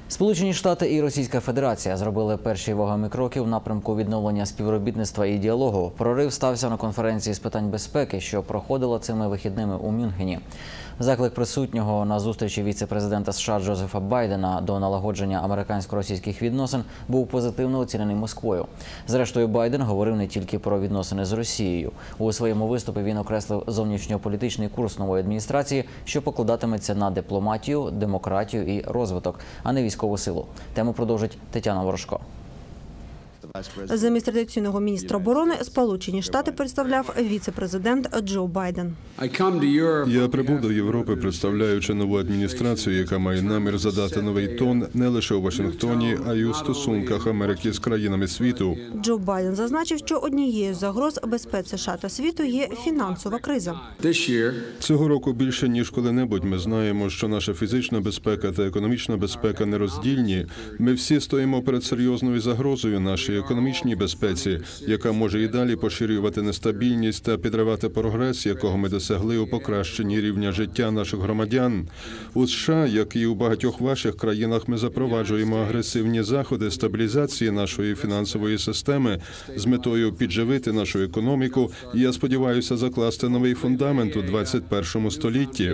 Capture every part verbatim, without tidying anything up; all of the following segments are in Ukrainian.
Сполучені Штати і Російська Федерація зробили перші вагомі кроки в напрямку відновлення співробітництва і діалогу. Прорив стався на конференції з питань безпеки, що проходила цими вихідними у Мюнхені. Заклик присутнього на зустрічі віце-президента США Джозефа Байдена до налагодження американсько-російських відносин був позитивно оцінений Москвою. Зрештою, Байден говорив не тільки про відносини з Росією. У своєму виступі він окреслив зовнішньополітичний курс нової адміністрації, що покладатиметься на дипломатію, демократію і розвиток, а не військову силу. Тему продовжить Тетяна Ворожко. Замість традиційного міністра оборони Сполучені Штати представляв віце-президент Джо Байден. Я прибув до Європи, представляючи нову адміністрацію, яка має намір задати новий тон не лише у Вашингтоні, а й у стосунках Америки з країнами світу. Джо Байден зазначив, що однією з загроз безпеці США та світу є фінансова криза. Цього року більше ніж коли-небудь ми знаємо, що наша фізична безпека та економічна безпека нероздільні. Ми всі стоїмо перед серйозною загрозою нашій економічній безпеці, яка може і далі поширювати нестабільність та підривати прогрес, якого ми досягли у покращенні рівня життя наших громадян. У США, як і у багатьох ваших країнах, ми запроваджуємо агресивні заходи стабілізації нашої фінансової системи з метою підживити нашу економіку і, я сподіваюся, закласти новий фундамент у двадцять першому столітті.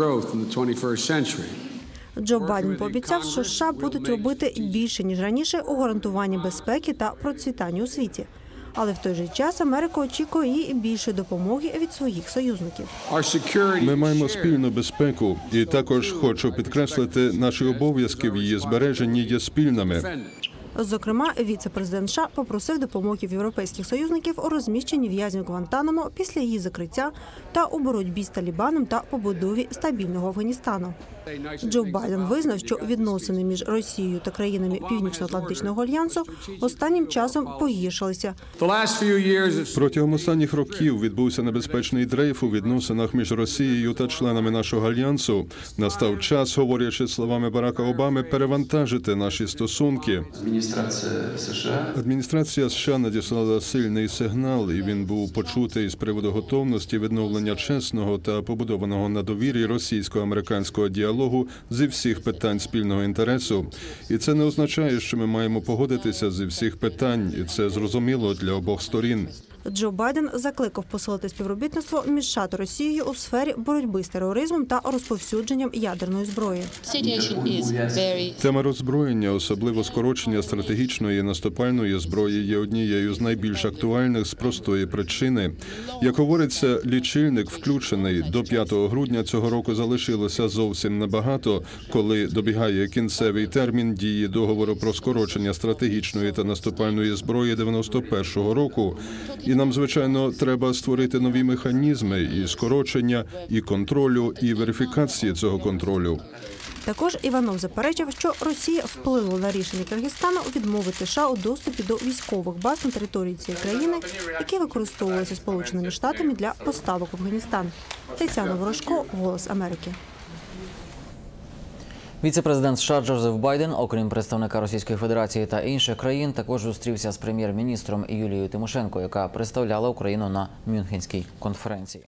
Джо Байден пообіцяв, що США будуть робити більше, ніж раніше, у гарантуванні безпеки та процвітанню у світі. Але в той же час Америка очікує і більшої допомоги від своїх союзників. Ми маємо спільну безпеку, і також хочу підкреслити, наші обов'язки в її збереженні є спільними. Зокрема, віце-президент США попросив допомоги в європейських союзників у розміщенні в'язнів Гвантанамо після її закриття та у боротьбі з Талібаном та побудові стабільного Афганістану. Джо Байден визнав, що відносини між Росією та країнами Північно-Атлантичного альянсу останнім часом погіршилися. Протягом останніх років відбувся небезпечний дрейф у відносинах між Росією та членами нашого альянсу. Настав час, говорячи словами Барака Обами, перевантажити наші стосунки. Адміністрація США надіслала сильний сигнал, і він був почутий з приводу готовності відновлення чесного та побудованого на довірі російсько-американського діалогу зі всіх питань спільного інтересу. І це не означає, що ми маємо погодитися зі всіх питань, і це зрозуміло для обох сторін. Джо Байден закликав посилити співробітництво між США та Росією у сфері боротьби з тероризмом та розповсюдженням ядерної зброї. Тема роззброєння, особливо скорочення стратегічної і наступальної зброї, є однією з найбільш актуальних з простої причини. Як говориться, лічильник включений. До п'ятого грудня цього року залишилося зовсім небагато, коли добігає кінцевий термін дії договору про скорочення стратегічної та наступальної зброї дев'яносто першого року. І нам, звичайно, треба створити нові механізми і скорочення, і контролю, і верифікації цього контролю. Також Іванов заперечив, що Росія вплинула на рішення Киргизстану відмовити США у доступі до військових баз на території цієї країни, які використовуються Сполученими Штатами для поставок в Афганістан. Тетяна Ворожко, «Голос Америки». Віце-президент США Джозеф Байден, окрім представника Російської Федерації та інших країн, також зустрівся з прем'єр-міністром Юлією Тимошенко, яка представляла Україну на Мюнхенській конференції.